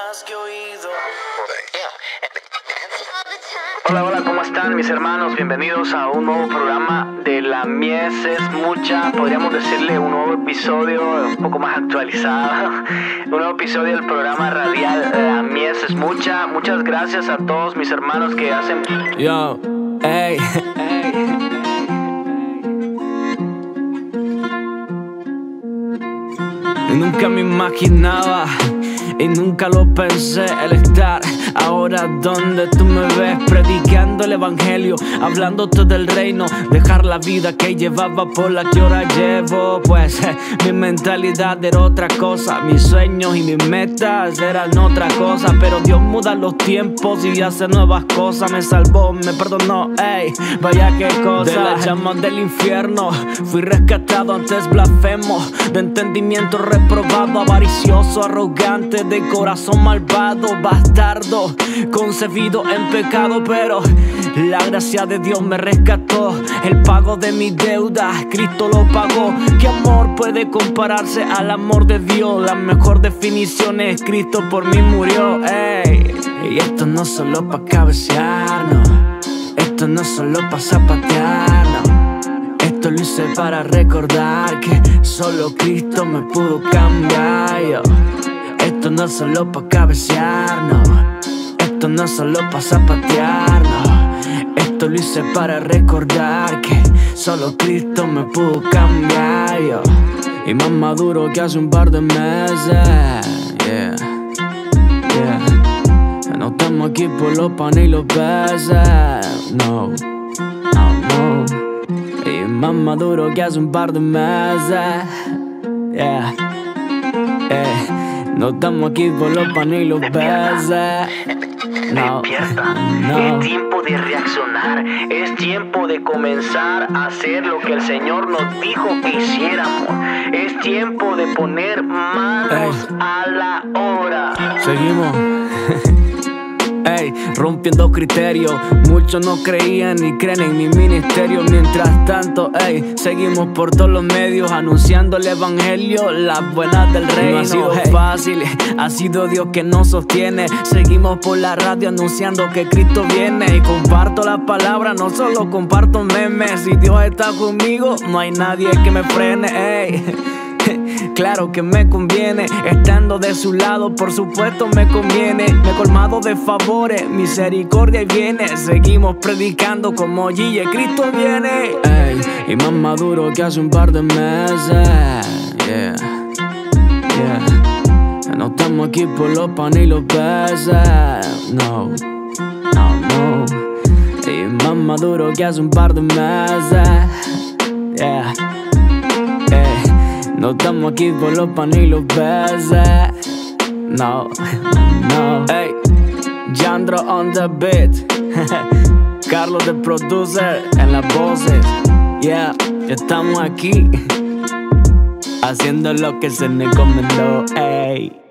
más que oído. Hola, hola, ¿cómo están mis hermanos? Bienvenidos a un nuevo programa de La Mies es Mucha. Podríamos decirle un nuevo episodio un poco más actualizado. Un nuevo episodio del programa radial La Mies es Mucha. Muchas gracias a todos mis hermanos que hacen... Yo, ey, nunca me imaginaba y nunca lo pensé el estar ahora donde tú me ves predicando el evangelio, hablándote del reino, dejar la vida que llevaba por la que ahora llevo. Pues mi mentalidad era otra cosa, mis sueños y mis metas eran otra cosa, pero Dios muda los tiempos y hace nuevas cosas. Me salvó, me perdonó, ey, vaya qué cosa. De las llamas del infierno fui rescatado, antes blasfemo, de entendimiento reprobado, avaricioso, arrogante, de corazón malvado, bastardo, concebido en pecado, pero la gracia de Dios me rescató. El pago de mi deuda, Cristo lo pagó. ¿Qué amor puede compararse al amor de Dios? La mejor definición es Cristo por mí murió, ey. Y esto no es solo pa' cabecear, no. Esto no es solo pa' zapatear, no. Esto lo hice para recordar que solo Cristo me pudo cambiar, yo. Esto no es solo pa' cabecear, no. Esto no es solo pa' zapatear, no. Esto lo hice para recordar que solo Cristo me pudo cambiar, yo. Y más maduro que hace un par de meses, yeah, yeah. No estamos aquí por los panes y los peces, no, no, no. Y más maduro que hace un par de meses, yeah, yeah. No estamos aquí por los panes y los peces. No, no. Es tiempo de reaccionar, es tiempo de comenzar a hacer lo que el Señor nos dijo que hiciéramos. Es tiempo de poner manos a la obra. Seguimos. Ey, rompiendo criterios. Muchos no creían ni creen en mi ministerio. Mientras tanto, ey, seguimos por todos los medios anunciando el evangelio, las buenas del reino. No ha sido fácil, ha sido Dios que nos sostiene. Seguimos por la radio anunciando que Cristo viene. Y comparto la palabra, no solo comparto memes. Si Dios está conmigo, no hay nadie que me frene, ey. Claro que me conviene, estando de su lado, por supuesto me conviene. Me he colmado de favores, misericordia y viene. Seguimos predicando como Gille, Cristo viene. Ey, y más maduro que hace un par de meses, yeah, yeah. No estamos aquí por los panes y los peces, no, no, no. Y más maduro que hace un par de meses, yeah, yeah. No estamos aquí por los panes y los peces, no, no. Ey, Jandro on the beat, Carlos the producer en las voces. Yeah, estamos aquí haciendo lo que se me encomendó, ey.